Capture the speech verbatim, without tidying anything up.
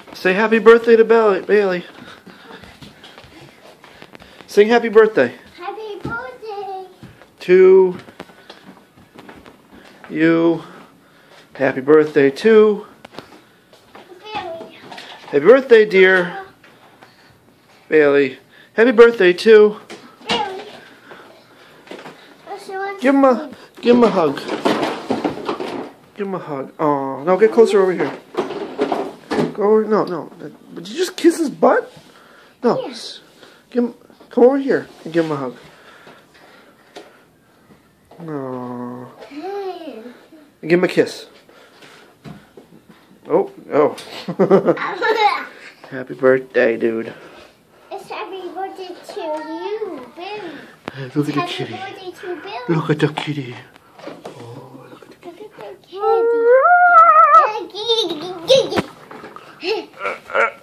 Say happy birthday to Bailey. Bailey. Sing happy birthday. Happy birthday. To you. Happy birthday to Bailey. Happy birthday, dear Bailey. Happy birthday to Bailey. Give him a give him a hug. Give him a hug. Oh, no, get closer over here. Go over. No, no. Did you just kiss his butt? No. Yes. Give him. Come over here and give him a hug. No. And give him a kiss. Oh, oh. Happy birthday, dude. It's happy birthday to you, Billy. Look at the Happy kitty. birthday to Billy. Look at the kitty. Oh, look at the kitty. Look at the kitty.